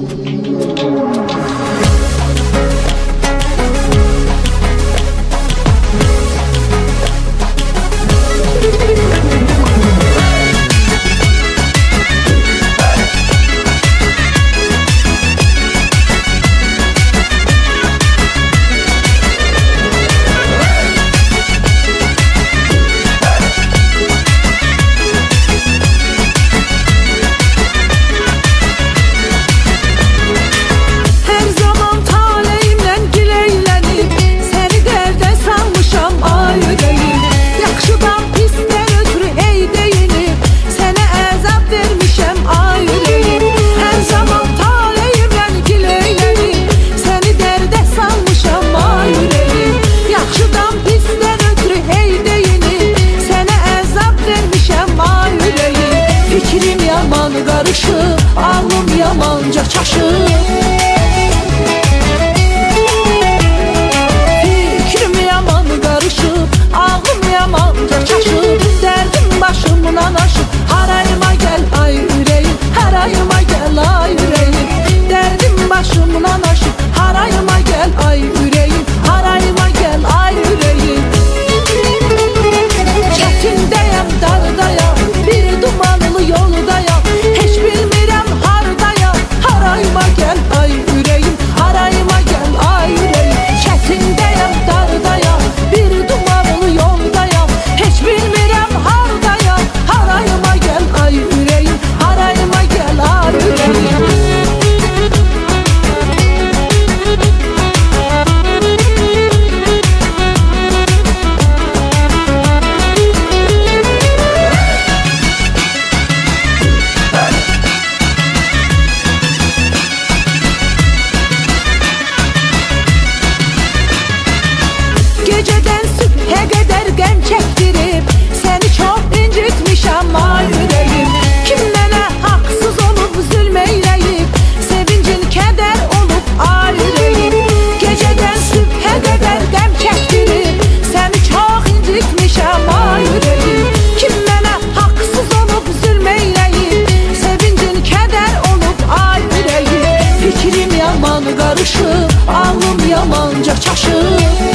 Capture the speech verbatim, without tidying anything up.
Ağlım yamanca çaşır, fikrim yaman qarışıb, ağlım yamanca çaşır. Dərdim başımdan aşıb, harayıma gəl ay ürəyim, harayıma gəl ay ürəyim. Dərdim başımdan aşıb, harayıma gəl ay ürəyim, harayıma gəl ay ürəyim. Çətindəyəm, dardayam, bir dumanlı yoldayam, heç bilmirəm hardayam. Harayıma gəl ay ürəyim, harayıma gəl ay ürəyim. Çətindəyəm, dardayam, bir dumanlı yoldayam, heç bilmirəm hardayam. Harayıma gəl ay ürəyim, harayıma gəl ay ürəyim. Gecədən sübhə qədər qəm çəkdirib, səni çox incitmişəm ay ürəyim. Kim mənə haqsız olub, zülm eyləyib, sevincin kədər olub ay ürəyim. Gecədən sübhə qədər qəm çəkdirib, səni çox incitmişəm ay ürəyim. Kim mənə haqsız olub, zülm eyləyib, sevincin kədər olub ay ürəyim. Fikrim yaman qarışıb, ağlım yamanca çaşır.